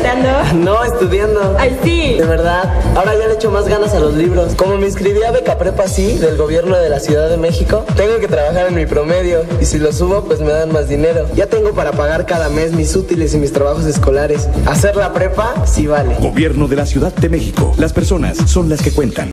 molestando? No, estudiando. Ay, sí. De verdad, ahora ya le echo más ganas a los libros. Como me inscribí a Beca Prepa Sí, del gobierno de la Ciudad de México, tengo que trabajar en mi promedio. Y si lo subo, pues me dan más dinero. Ya tengo para pagar cada mes mis útiles y mis trabajos escolares. Hacer la prepa sí vale. Gobierno de la Ciudad de México. Las personas son las que cuentan.